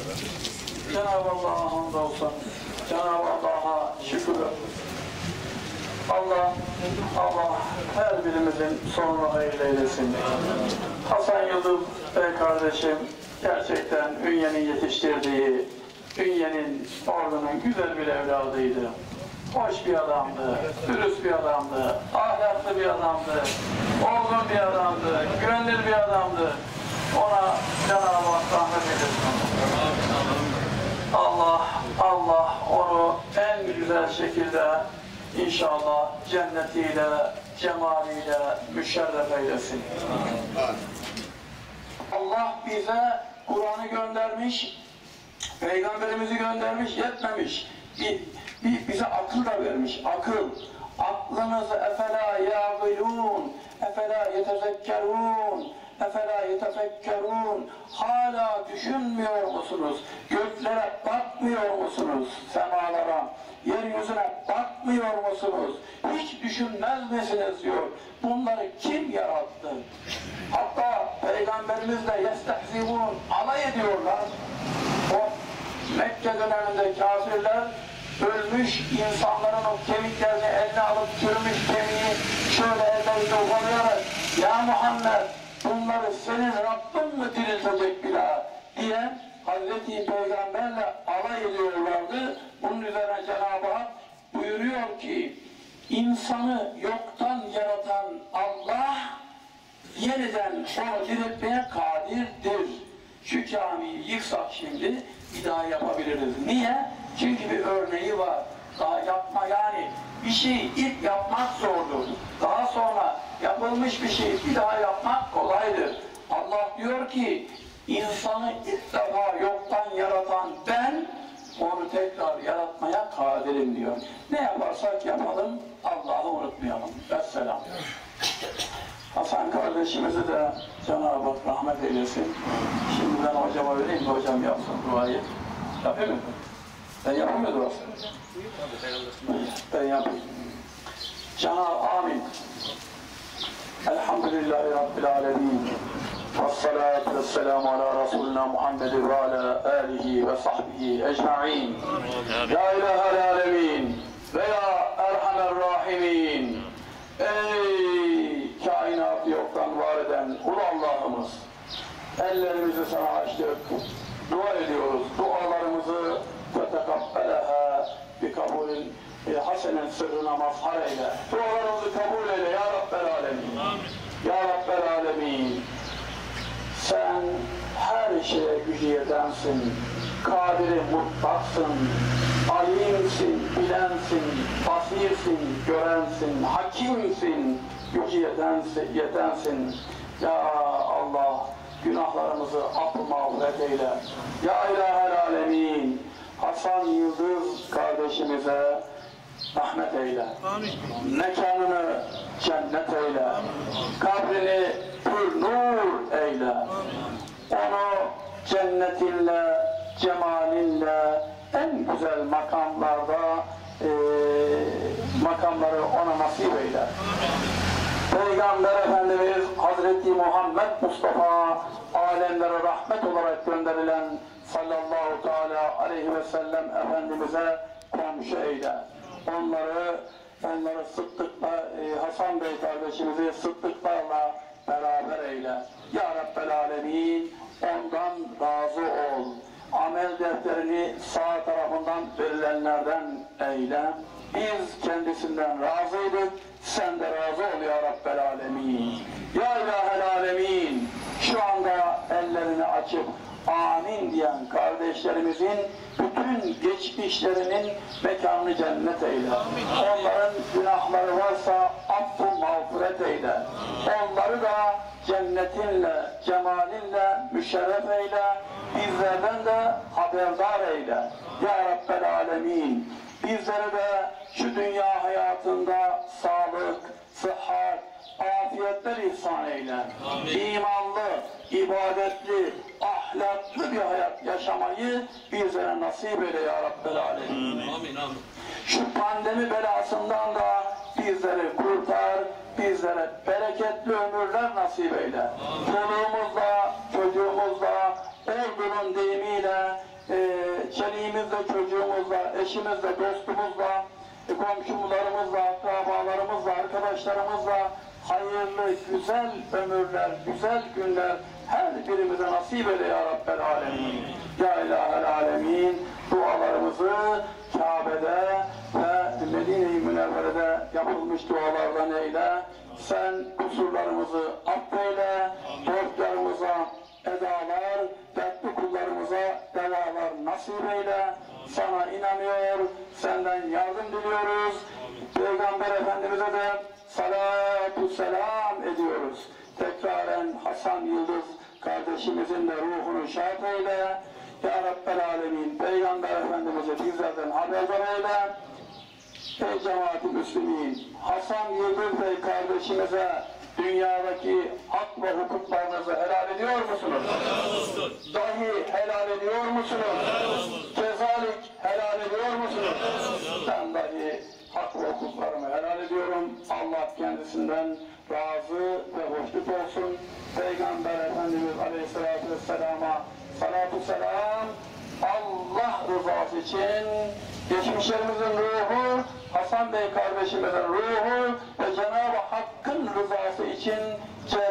Cenab-ı Allah'a hamdolsun. Cenab-ı Allah'a şükür. Allah her birimizin sonunu hayırlı eylesin. Hasan Yıldız Bey kardeşim gerçekten Ünye'nin yetiştirdiği, Ünye'nin ordunun güzel bir evladıydı. Hoş bir adamdı, dürüst bir adamdı, ahlaklı bir adamdı, olgun bir adamdı, güvenilir bir adamdı. Ona Cenab-ı Hak rahmet eylesin. Allah onu en güzel şekilde İnşallah cennetiyle, cemaliyle müşerref eylesin. Allah bize Kur'an'ı göndermiş, Peygamberimizi göndermiş, yetmemiş. Bize akıl da vermiş, akıl. Aklınızı efela yâgılûn, efela yetezekkerûn, efela yetefekkerûn. Hala düşünmüyor musunuz? Göklere bakmıyor musunuz? Semalara, yeryüzüne bakmıyor musunuz? Hiç düşünmez misiniz diyor. Bunları kim yarattı? Hatta Peygamberimizle yestehzivûn, alay ediyorlar. O Mekke döneminde kafirler ölmüş insanların o kemiklerini eline alıp çürümüş kemiği şöyle ellerinde ufalayarak ya Muhammed bunları senin Rabbin mi diriltecek bir daha diye Hazreti Peygamberle alay ediyorlardı. Bunun üzerine Cenab-ı Hak buyuruyor ki insanı yoktan yaratan Allah yeniden onu diriltmeye kadirdir. Şu camiyi yıksak şimdi bir daha yapabiliriz. Niye? Çünkü bir örneği var. Daha yapma yani bir şeyi ilk yapmak zordur. Daha sonra yapılmış bir şeyi bir daha yapmak kolaydır. Allah diyor ki insanı ilk defa yoktan yaratan ben onu tekrar yaratmaya kadirim diyor. Ne yaparsak yapalım Allah'ı unutmayalım. Vesselam. Hasan kardeşimizi de Cenab-ı Hak rahmet eylesin. Şimdi ben hocama vereyim de hocam yapsın duayı. Yapayım mı? Ben yapayım mı duası? Ben yapayım. Cenab-ı Amin. Elhamdülillahi Rabbil Alemin. Vessalatu vesselamu ala Resulina Muhammed ve ala alihi ve sahbihi ecma'in. Ya ilahel alemin ve ya erhamer rahimin. Ey kainatı yoktan var eden Ulu Allah'ımız, ellerimizi sana açtık, dua ediyoruz. Dualarımızı fetekabbeleha bi kabulün hasenin sırrına mazhar eyle. Dualarımızı kabul eyle ya Rabbel Alemin. Ya Rabbel Alemin. Sen her şeye gücü yetensin, kadiri mutlaksın, alimsin, bilensin, basirsin, görensin, hakimsin, gücü yetensin. Ya Allah, günahlarımızı affı mağfiret eyle. Ya İlahel Alemin, Hasan Yıldız kardeşimize rahmet eyle. Mekanını cennet eyle. Kabrini pür nur eyle. Onu cennetinle, cemalinle en güzel makamları ona nasip eyle. Peygamber Efendimiz Hazreti Muhammed Mustafa alemlere rahmet olarak gönderilen sallallahu teala aleyhi ve sellem Efendimiz'e komşu eyle. Onları sıddıkla, Hasan Bey kardeşimizi sıddıklarla beraber eyle. Ya Rabbel Alemin, ondan razı ol. Amel defterini sağ tarafından verilenlerden eyle. Biz kendisinden razıydık, sen de razı ol ya Rabbel Alemin. Ya İlahel Alemin, şu anda ellerini açıp amin diyen kardeşlerimizin bütün geçmişlerinin mekanını cennet eyle. Onların günahları varsa affı mağfiret eyle. Onları da cennetinle, cemalinle müşerref eyle. Bizlerden de haberdar eyle. Ya Rabbel Alemin. Bizlere de şu dünya hayatında sağlık, sıhhat, afiyetler ihsan eyle. İmanlı, ibadetli, ahlaklı bir hayat yaşamayı bizlere nasip eyle ya Rabbel Alemin. Şu pandemi belasından da bizleri kurtar, bizlere bereketli ömürler nasip eyle. Çoluğumuzla, çocuğumuzla, ordunun deyimiyle çeliğimizle, çocuğumuzla, eşimizle, dostumuzla, komşularımızla, akrabalarımızla, arkadaşlarımızla hayırlı, güzel ömürler, güzel günler her birimize nasip eyle ya Rabbel Alemin. Ya İlahel Alemin. Dualarımızı Kabe'de ve Medine-i Münevvere'de yapılmış dualardan eyle. Sen kusurlarımızı affeyle, borçlarımıza edalar, dertli kullarımıza devalar nasip eyle. Sana inanıyor, senden yardım diliyoruz. Peygamber Efendimiz'e de salatu selam ediyoruz. Tekraren Hasan Yıldız kardeşimizin de ruhunu şad eyle. Ya Rabbel Alemin, Peygamber Efendimiz'e bizlerden haberdar eyle. Ey cemaat-i Müslümin, Hasan Yıldız Bey kardeşimize dünyadaki hak ve hukuklarınızı helal ediyor musunuz? Dahi helal ediyor musunuz? Kezalik helal ediyor musunuz? Ben dahi hak ve hukuklarımı helal ediyorum. Allah kendisinden razı ve hoşnut olsun. Peygamber Efendimiz Aleyhisselatü Vesselam'a salatu selam. Allah rızası için geçmişlerimizin ruhu, Hasan Bey kardeşimizin ruhu ve Cenab-ı Hakk'ın rızası için